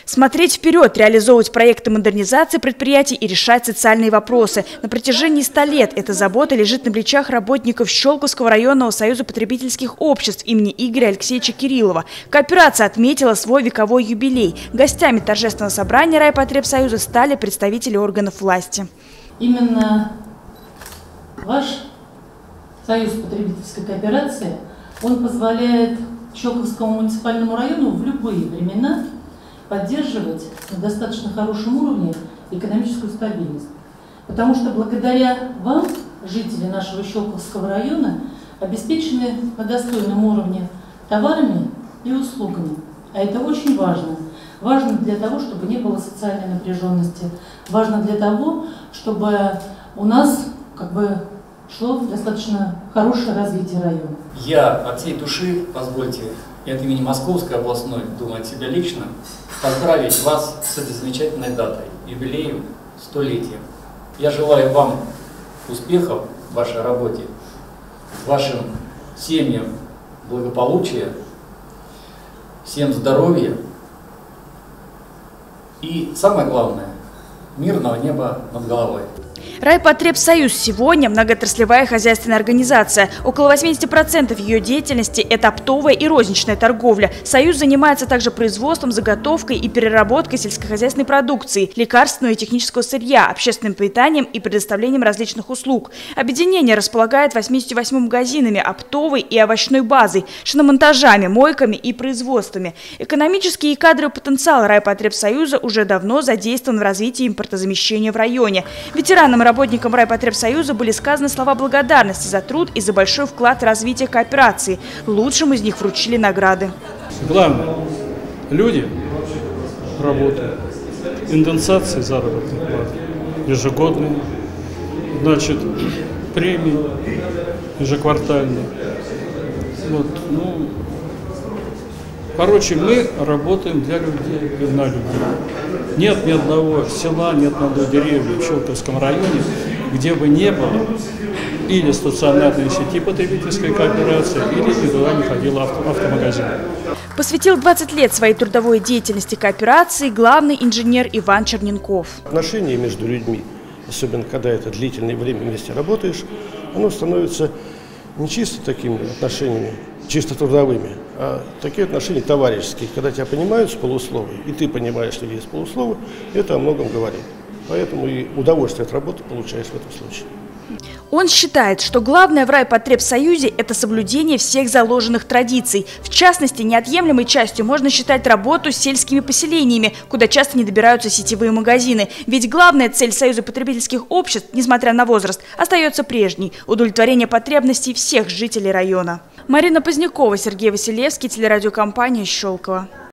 Смотреть вперед, реализовывать проекты модернизации предприятий и решать социальные вопросы. На протяжении 100 лет эта забота лежит на плечах работников Щелковского районного союза потребительских обществ имени Игоря Алексеевича Кириллова. Кооперация отметила свой вековой юбилей. Гостями торжественного собрания райпотребсоюза стали представители органов власти. Именно ваш союз потребительской кооперации, он позволяет Щелковскому муниципальному району в любые времена поддерживать на достаточно хорошем уровне экономическую стабильность. Потому что благодаря вам, жители нашего Щелковского района, обеспечены на достойном уровне товарами и услугами. А это очень важно. Важно для того, чтобы не было социальной напряженности. Важно для того, чтобы у нас шло достаточно хорошее развитие района. Я от всей души, позвольте, и от имени Московской областной, думаю, от себя лично, поздравить вас с этой замечательной датой, юбилеем, 100-летием. Я желаю вам успехов в вашей работе, вашим семьям благополучия, всем здоровья и, самое главное, мирного неба над головой. Райпотребсоюз сегодня многоотраслевая хозяйственная организация. Около 80% ее деятельности – это оптовая и розничная торговля. Союз занимается также производством, заготовкой и переработкой сельскохозяйственной продукции, лекарственного и технического сырья, общественным питанием и предоставлением различных услуг. Объединение располагает 88 магазинами, оптовой и овощной базой, шиномонтажами, мойками и производствами. Экономический и кадровый потенциал Райпотребсоюза уже давно задействован в развитии импортозамещения в районе. Ветеранам и работникам Райпотребсоюза были сказаны слова благодарности за труд и за большой вклад в развитие кооперации. Лучшим из них вручили награды. Главное, люди работают, индексации заработных плат, ежегодные, значит, премии ежеквартальные. Короче, мы работаем для людей и на людей. Нет ни одного села, нет ни одной деревни в Щелковском районе, где бы не было или стационарной сети потребительской кооперации, или туда не ходил автомагазин. Посвятил 20 лет своей трудовой деятельности кооперации главный инженер Иван Черненков. Отношения между людьми, особенно когда это длительное время вместе работаешь, оно становится не чисто такими отношениями, чисто трудовыми, а такие отношения товарищеские, когда тебя понимают с полуслова, и ты понимаешь людей с полуслова, это о многом говорит. Поэтому и удовольствие от работы получаешь в этом случае. Он считает, что главное в Райпотребсоюзе – это соблюдение всех заложенных традиций. В частности, неотъемлемой частью можно считать работу с сельскими поселениями, куда часто не добираются сетевые магазины. Ведь главная цель Союза потребительских обществ, несмотря на возраст, остается прежней – удовлетворение потребностей всех жителей района. Марина Позднякова, Сергей Василевский, телерадиокомпания «Щелково».